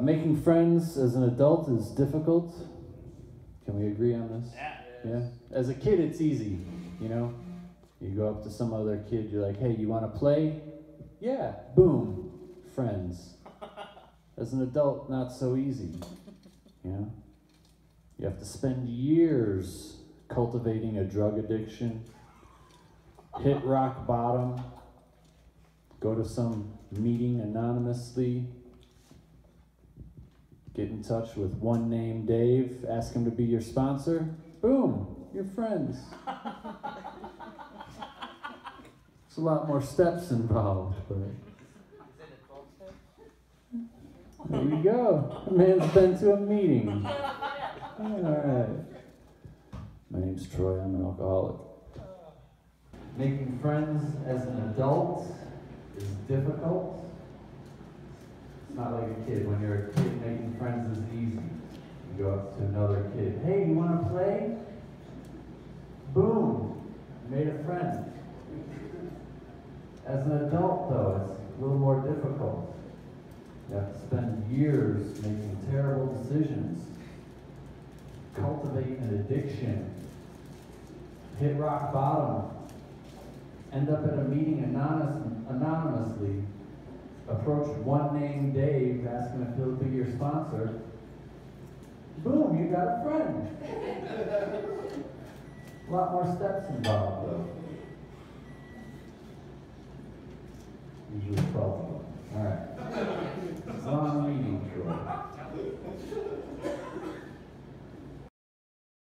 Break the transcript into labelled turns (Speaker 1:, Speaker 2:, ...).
Speaker 1: Making friends as an adult is difficult. Can we agree on this? Yeah. As a kid, it's easy, you know? You go up to some other kid, you're like, hey, you want to play? Yeah, boom, friends. As an adult, not so easy, you know? You have to spend years cultivating a drug addiction, hit rock bottom, go to some meeting anonymously, get in touch with one named Dave, ask him to be your sponsor, boom, you're friends. There's a lot more steps involved, but there you go. The man's been to a meeting. All right. My name's Troy, I'm an alcoholic. Making friends as an adult is difficult. It's not like a kid. When you're a kid, making friends is easy. You go up to another kid, hey, you want to play? Boom, you made a friend. As an adult, though, it's a little more difficult. You have to spend years making terrible decisions, cultivate an addiction, hit rock bottom, end up at a meeting anonymously, approach one named Dave, ask him if he'll be your sponsor. Boom, you got a friend. A lot more steps involved, though. Usually 12 of them. All right. Long meeting, Troy.